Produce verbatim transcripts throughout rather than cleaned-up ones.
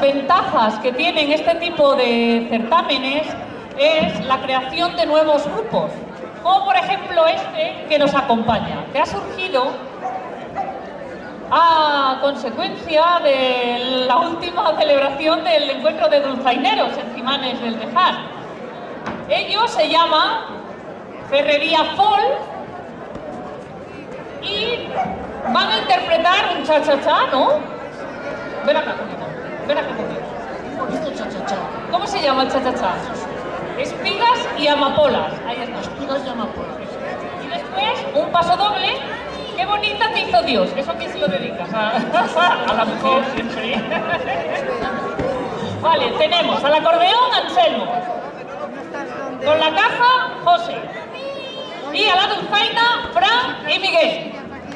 ventajas que tienen este tipo de certámenes es la creación de nuevos grupos, como por ejemplo este que nos acompaña, que ha surgido a consecuencia de la última celebración del encuentro de dulzaineros en Cimanes del Tejar. Ellos se llaman Ferrería Folk y van a interpretar un cha-cha-cha, ¿no? Ven acá conmigo, ven acá conmigo. ¿Cómo se llama el cha-cha-cha? Espigas y amapolas. Ahí está. Espigas y amapolas. Y después un paso doble. ¡Qué bonita te hizo Dios! ¿Eso a quién se lo dedicas? A, a la mujer siempre. Vale, tenemos al acordeón Anselmo. Con la caja José. Y a la dulzaina Fran y Miguel.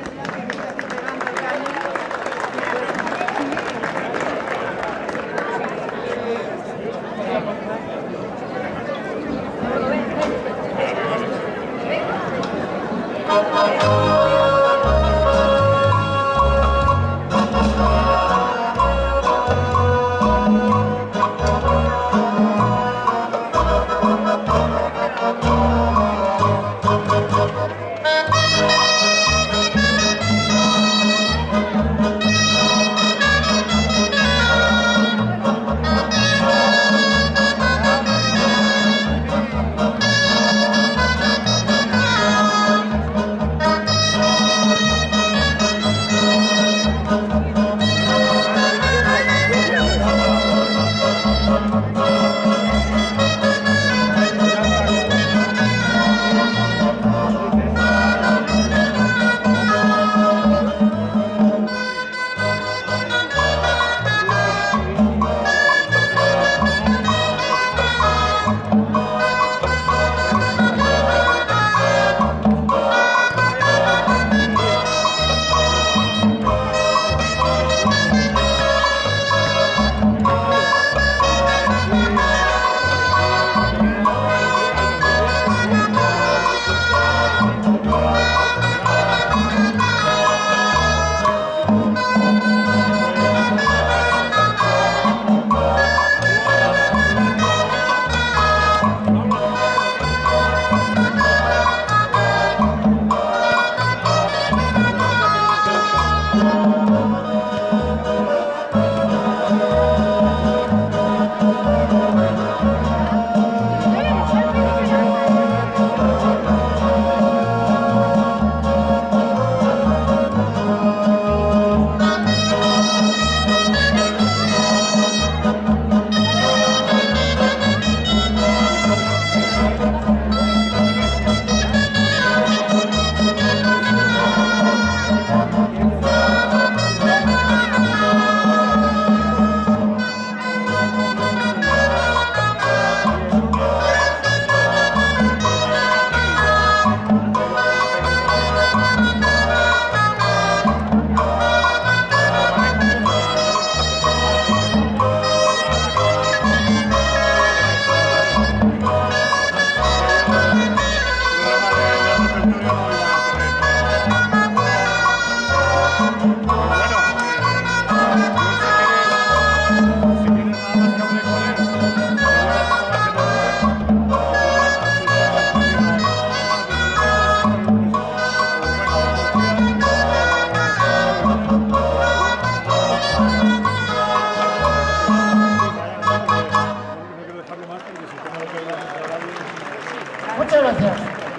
Muchas gracias.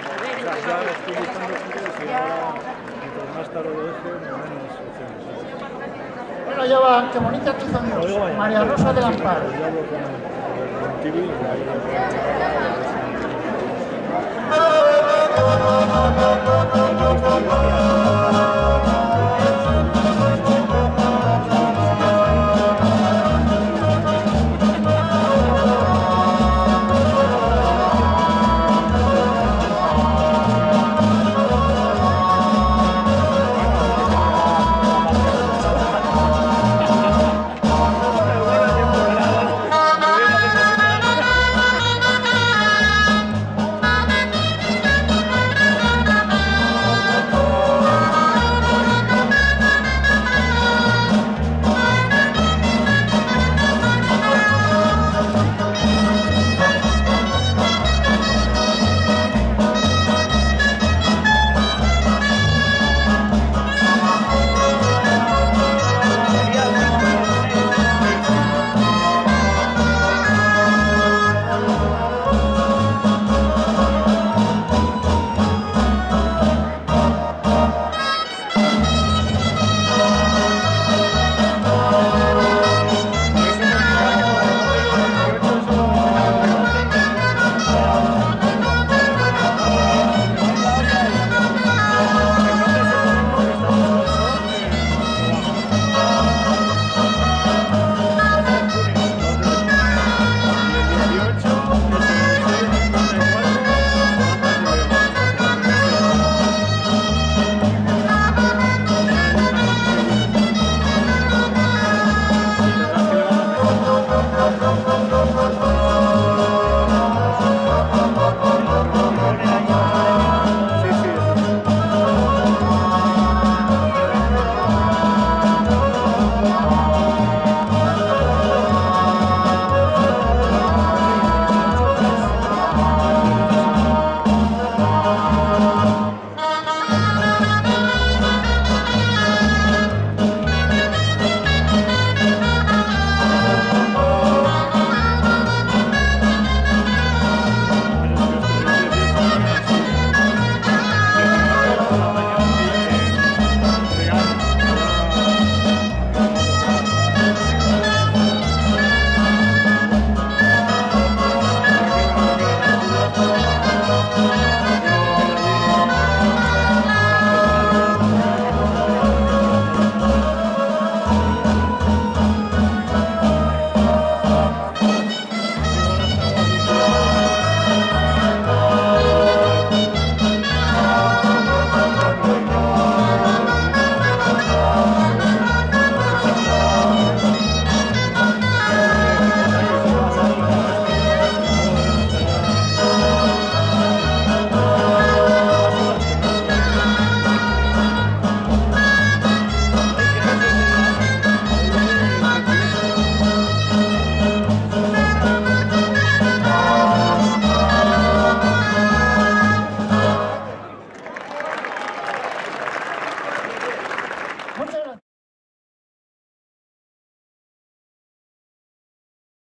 Bueno, ya va, qué bonita tu Dios. María Rosa del Amparo. Thank you.